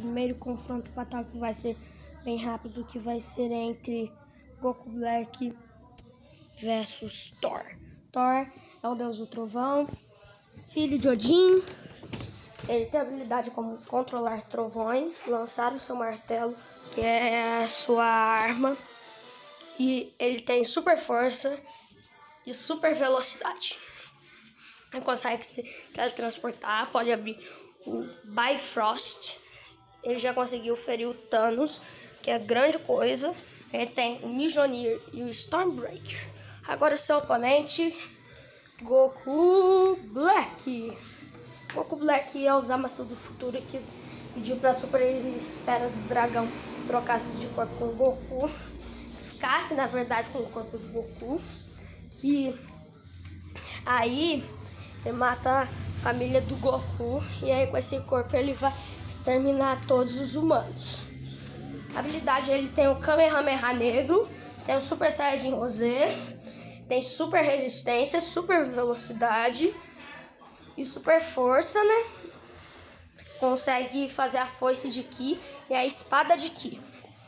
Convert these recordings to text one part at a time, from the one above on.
primeiro confronto fatal, que vai ser bem rápido, que vai ser entre Goku Black versus Thor. Thor é o deus do trovão, filho de Odin. Ele tem a habilidade como controlar trovões, lançar o seu martelo, que é a sua arma, e ele tem super força e super velocidade. Ele consegue se teletransportar, pode abrir o Bifrost. Ele já conseguiu ferir o Thanos, que é grande coisa. Ele tem o Mjolnir e o Stormbreaker. Agora o seu oponente, Goku Black. Goku Black ia usar Maçã do Futuro, que pediu para Super Esferas do Dragão que trocasse de corpo com o Goku. Ficasse, na verdade, com o corpo do Goku. Que aí ele mata a família do Goku. E aí com esse corpo ele vai exterminar todos os humanos. A habilidade, ele tem o Kamehameha negro, tem o Super Saiyajin Rosé, tem super resistência, super velocidade e super força, né? Consegue fazer a foice de Ki e a espada de Ki.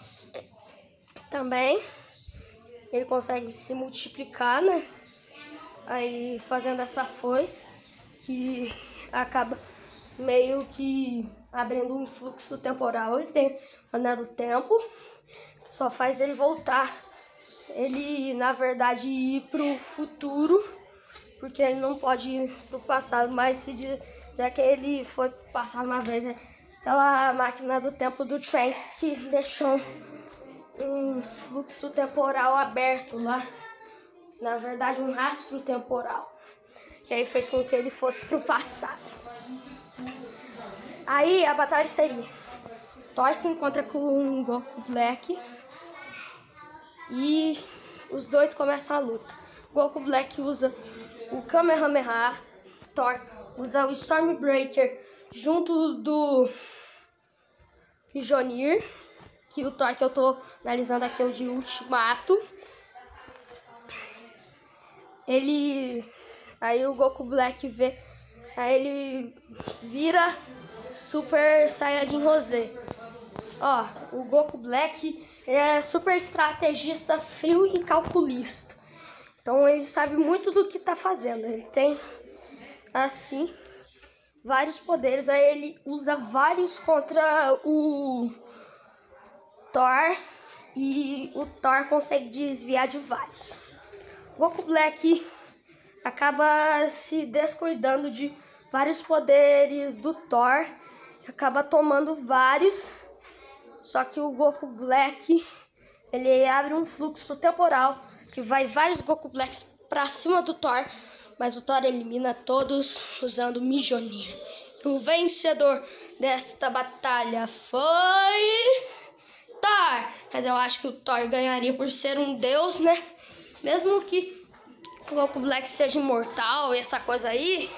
Também ele consegue se multiplicar, né? Aí fazendo essa foice que acaba meio que abrindo um fluxo temporal. Ele tem o Anel do Tempo, que só faz ele voltar. Ele, na verdade, ir pro futuro, porque ele não pode ir pro passado, mas se diz, já que ele foi pro passado uma vez, é aquela máquina do tempo do Trunks que deixou um fluxo temporal aberto lá. Na verdade, um rastro temporal, que aí fez com que ele fosse pro passado. Aí a batalha seria: Thor se encontra com o Goku Black e os dois começam a luta. Goku Black usa o Kamehameha, Thor usa o Stormbreaker junto do Mjolnir, que o Thor que eu tô analisando aqui é o de Ultimato. Aí o Goku Black vê, aí ele vira Super Saiyajin Rosé. Ó, o Goku Black é super estrategista, frio e calculista. Então ele sabe muito do que tá fazendo. Ele tem, assim, vários poderes. Aí ele usa vários contra o Thor. E o Thor consegue desviar de vários. Goku Black acaba se descuidando de vários poderes do Thor. Acaba tomando vários. Só que o Goku Black, ele abre um fluxo temporal que vai vários Goku Blacks pra cima do Thor, mas o Thor elimina todos usando o Mjolnir. O vencedor desta batalha foi Thor. Mas eu acho que o Thor ganharia por ser um deus, né? Mesmo que o Goku Black seja imortal e essa coisa aí,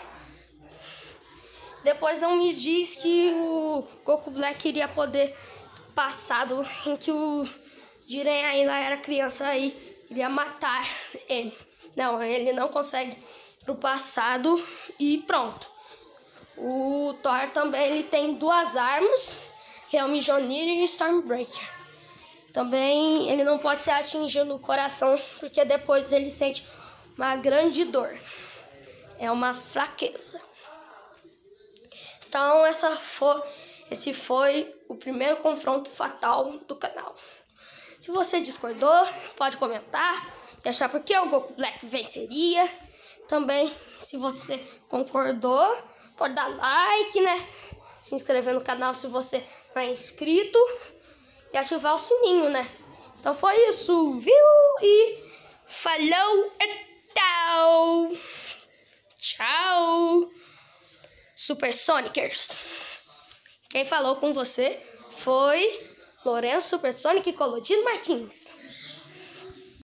depois não me diz que o Goku Black iria poder passado em que o Jiren ainda era criança aí iria matar ele. Não, ele não consegue ir pro passado e pronto. O Thor também, ele tem duas armas, que é o Mjolnir e o Stormbreaker. Também ele não pode ser atingido no coração, porque depois ele sente uma grande dor. É uma fraqueza. Então esse foi o primeiro confronto fatal do canal. Se você discordou, pode comentar, deixar por que o Goku Black venceria. Também, se você concordou, pode dar like, né? Se inscrever no canal se você não é inscrito e ativar o sininho, né? Então foi isso, viu? E falou e tal! Tchau! Super Sonicers! Quem falou com você foi Lourenço Super Sonic Colodido Martins.